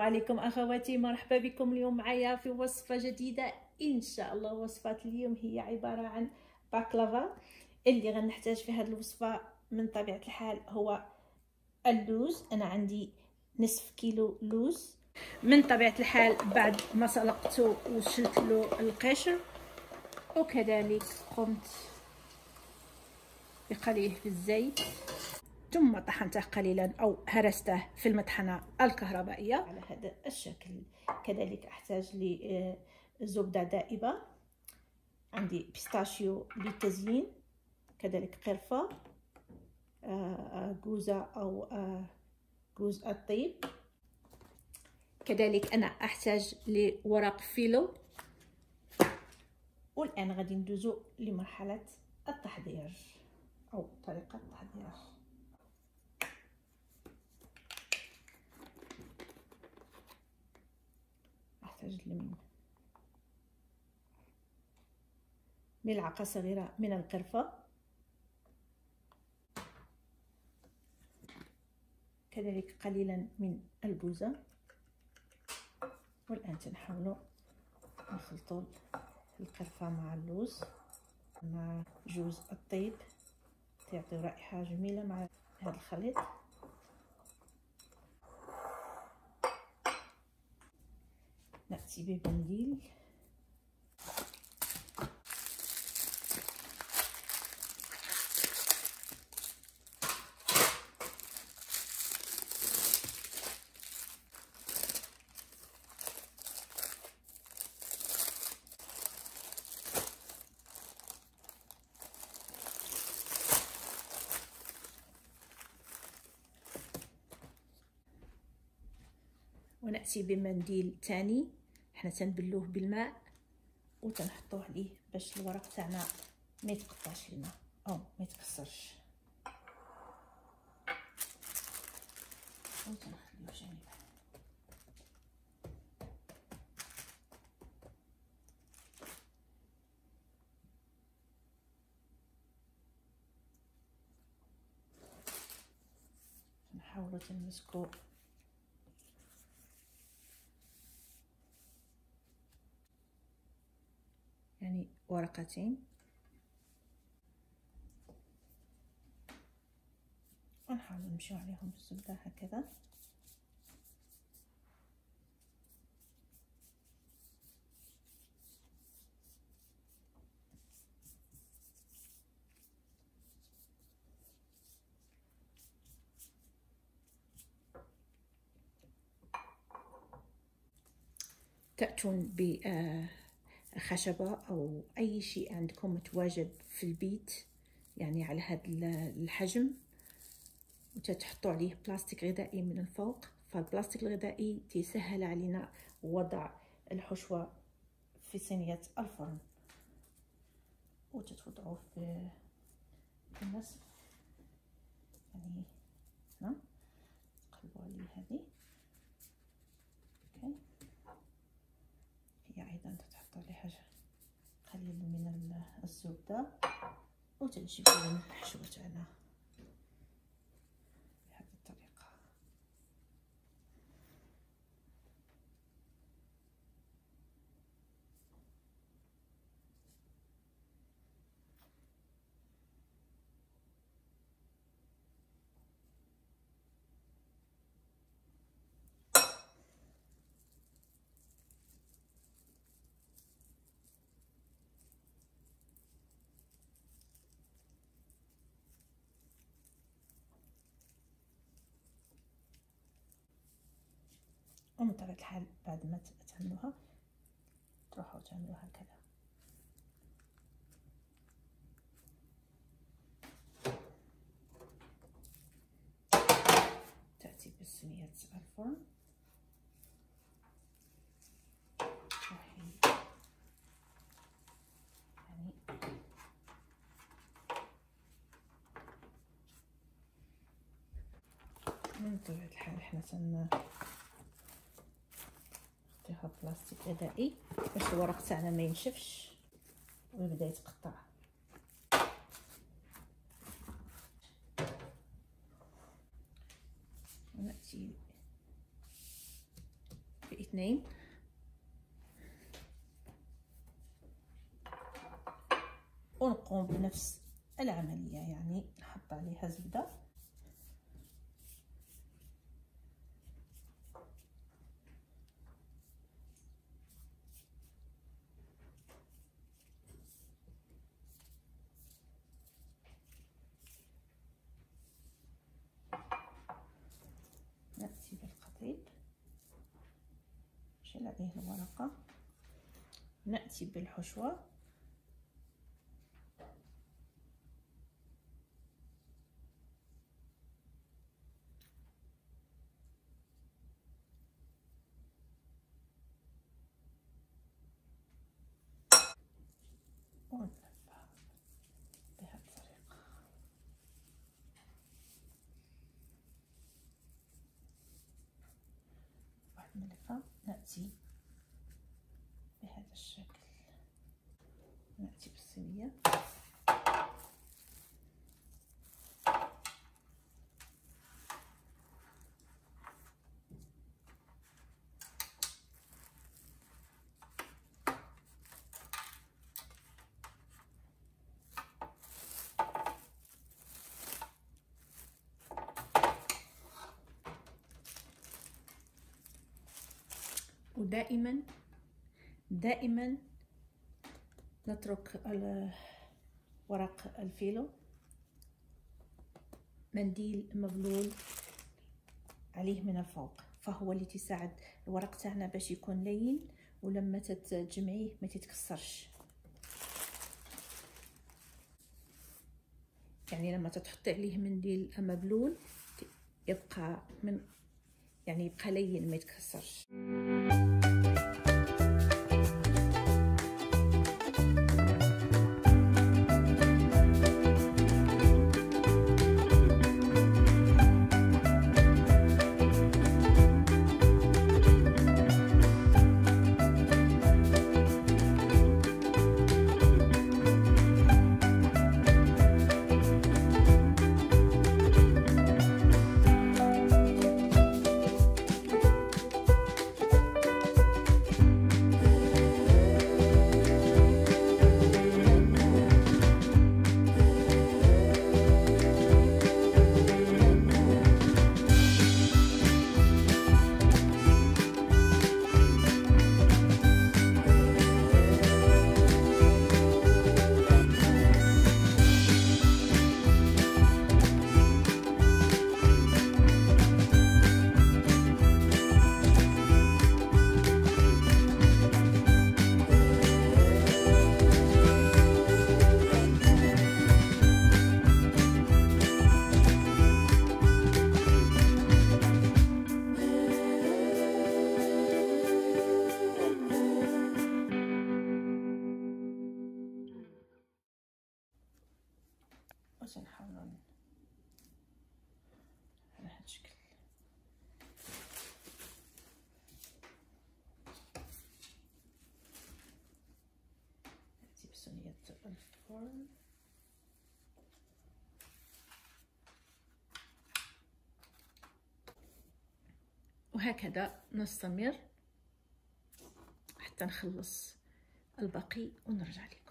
عليكم اخواتي، مرحبا بكم اليوم معايا في وصفه جديده ان شاء الله. وصفه اليوم هي عباره عن باكلافا. اللي غنحتاج في هذه الوصفه من طبيعه الحال هو اللوز. انا عندي نصف كيلو لوز من طبيعه الحال بعد ما سلقته وشلت له القشر، وكذلك قمت بقليه في الزيت ثم طحنته قليلا او هرسته في المطحنه الكهربائيه على هذا الشكل. كذلك احتاج لزبده دائبه، عندي بيستاشيو للتزيين، كذلك قرفه، جوزه او جوز الطيب، كذلك انا احتاج لورق فيلو. والان غادي ندوزو لمرحله التحضير او طريقه التحضير. احتاج ملعقه صغيره من القرفه، كذلك قليلا من الجوزه. والان تنحاولوا نخلطوا القرفه مع اللوز مع جوز الطيب، تعطي رائحه جميله مع هذا الخليط. ناتي بمنديل ونأتي بمنديل تاني، حنا تنبلوه بالماء وتنحطوه عليه باش الورق تاعنا ما يتقطعش لنا او ما يتكسرش، وتنخليوه جانبا. نحاولوا تنمسكو يعني ورقتين، ونحاول نمشيو عليهم بالزبده هكذا. تأتون بخشبة أو أي شيء عندكم متواجد في البيت يعني على هذا الحجم، وتتحطوا عليه بلاستيك غذائي من الفوق. فالبلاستيك الغذائي تسهل علينا وضع الحشوة في صينية الفرن، وتتوضعوه في النصف يعني هنا، تقلبوا عليه هذه. اوكي، هي ايضا تتحط عليها قليل من الزبده، وتنجيبوا لنا الحشوه تاعنا بهذه الطريقه. ومن طبيعة الحال بعد ما تعملوها تروحوا تعملوها هكذا. تأتي بصينية الفرن، يعني من طبيعة الحال حنا نحطيها بلاستيك غذائي باش الورق تاعنا ما ينشفش ويبدا يتقطع. ونأتي في 2. ونقوم بنفس العملية، يعني نحط عليها زبدة نأتي بالقطيب نشيل عليه الورقة، نأتي بالحشوة ونلفها بهذه الطريقة. بعد ما نلفها نأتي بهذا الشكل، نأتي بالصينية ودائما نترك ورق الفيلو منديل مبلول عليه من الفوق، فهو اللي تساعد الورق تاعنا باش يكون لين، ولما تجمعيه ما تتكسرش. يعني لما تحط عليه منديل مبلول يبقى يبقى لين ما يتكسرش. واش نحاولوا على هذا الشكل. نأتي بصينية الفرن وهكذا نستمر حتى نخلص الباقي ونرجع لكم.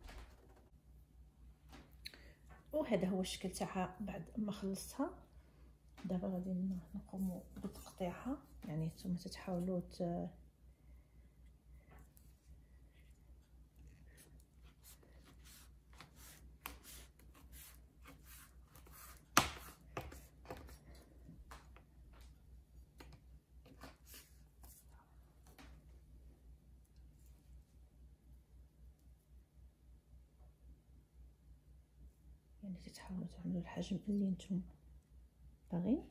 وهذا هو الشكل تاعها بعد ما خلصتها. دابا غادي نقوموا بتقطيعها، يعني نتوما تتحاولوا تحاولوا تعملوا الحجم اللي نتوما باغيين.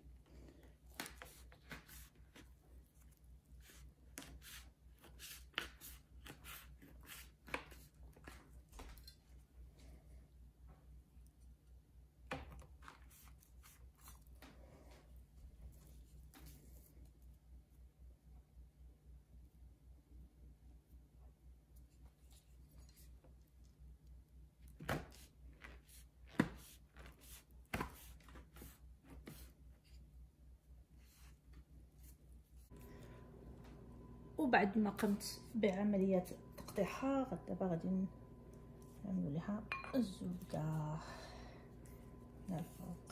وبعد ما قمت بعمليه تقطيعها دابا غادي نعملوا لها الزبده من الفوق.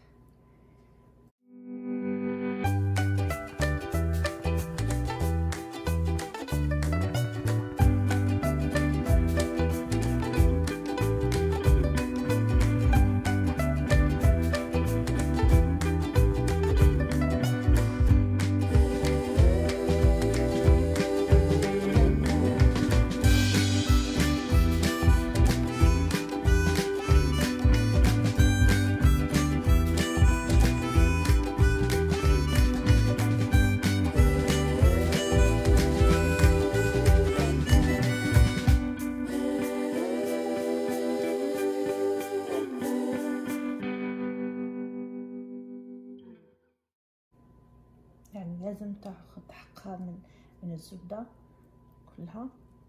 يعني لازم تاخذ حقها من الزبده كلها.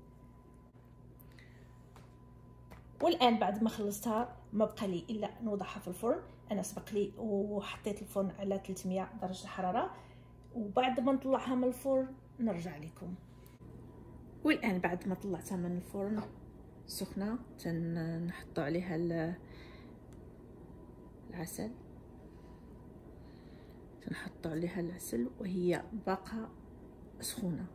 والان بعد ما خلصتها ما بقى لي الا نوضعها في الفرن. انا سبق لي وحطيت الفرن على 300 درجه الحراره، وبعد ما نطلعها من الفرن نرجع لكم. والان بعد ما طلعتها من الفرن سخنه نحط عليها العسل، نحط عليها العسل وهي باقه سخونه.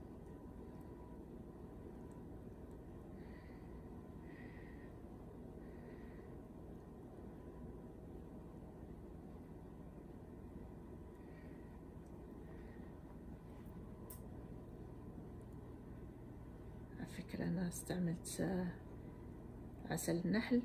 على فكرة انا استعملت عسل النحل.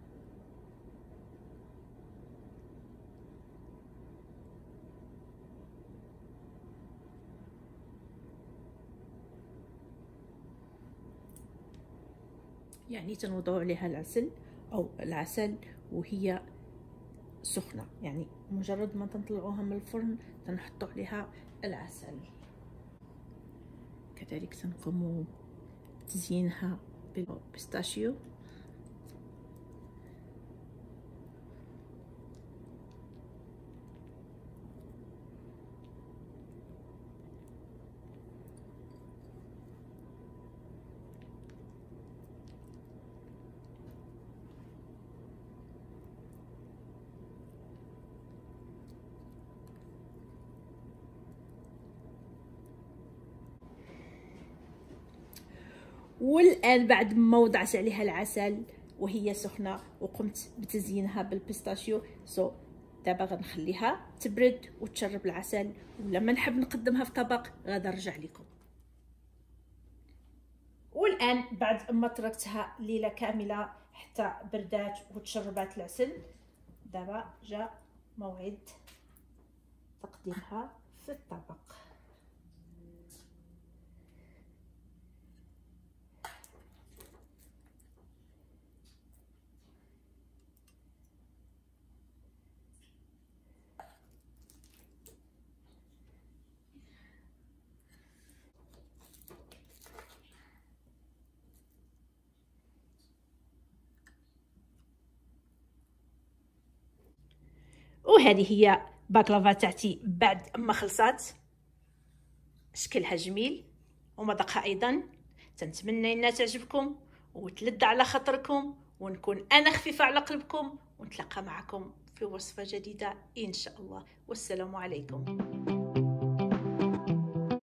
يعني تنوضعوا عليها العسل وهي سخنه، يعني مجرد ما تنطلعوها من الفرن تنحطوا عليها العسل. كذلك تنقوموا بتزيينها بالبيستاشيو. والان بعد ما وضعت عليها العسل وهي سخنه وقمت بتزيينها بالبيستاشيو، دابا غنخليها تبرد وتشرب العسل، ولما نحب نقدمها في طبق غادا نرجع لكم. والان بعد ما تركتها ليله كامله حتى بردات وتشربات العسل، دابا جاء موعد تقديمها في الطبق. وهذه هي باكلافا تاعتي بعد ما خلصات. شكلها جميل ومذاقها ايضا. تنتمنى انها تعجبكم وتلد على خاطركم، ونكون انا خفيفه على قلبكم، ونتلاقى معكم في وصفه جديده ان شاء الله. والسلام عليكم.